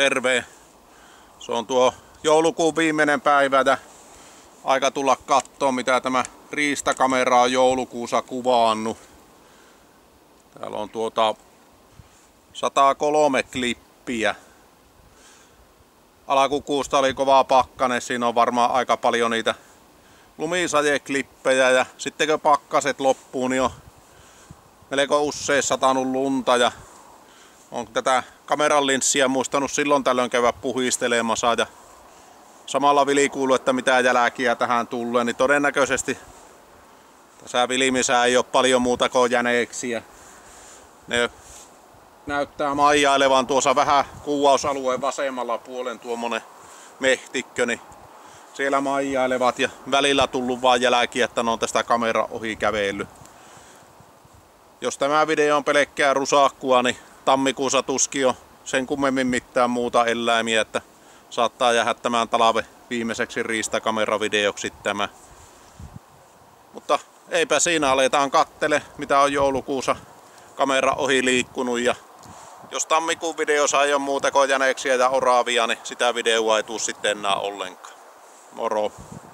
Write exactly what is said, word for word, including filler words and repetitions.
Terve! Se on tuo joulukuun viimeinen päivä ja aika tulla katsoa mitä tämä riistakamera on joulukuussa kuvannut. Täällä on tuota sata kolme klippiä. Alkukuusta oli kova pakkane, siinä on varmaan aika paljon niitä lumisajeklippejä ja sitten kun pakkaset loppuu, niin on melko usein satanut lunta ja on tätä kameran linssiä muistanut silloin tällöin käydä puhistelemassa ja samalla vilikuulu, että mitä jälkiä tähän tulee, niin todennäköisesti tässä vilimissä ei ole paljon muuta kuin jäneksiä. Ne näyttää maijailevan tuossa vähän kuuvausalueen vasemmalla puolen tuommoinen mehtikkö, niin siellä maijailevat ja välillä tullut vaan jälkiä, että ne on tästä kameran ohi kävellyt. Jos tämä video on pelkkää rusakkua, niin tammikuussa tuskin on sen kummemmin mitään muuta eläimiä, että saattaa jäädä tämän talven viimeiseksi riistakameravideoksi tämä. Mutta eipä siinä, aletaan kattele mitä on joulukuussa kamera ohi liikkunut ja jos tammikuun videossa ei ole muuta kuin jäneksiä ja oravia, niin sitä videoa ei tule sitten enää ollenkaan. Moro!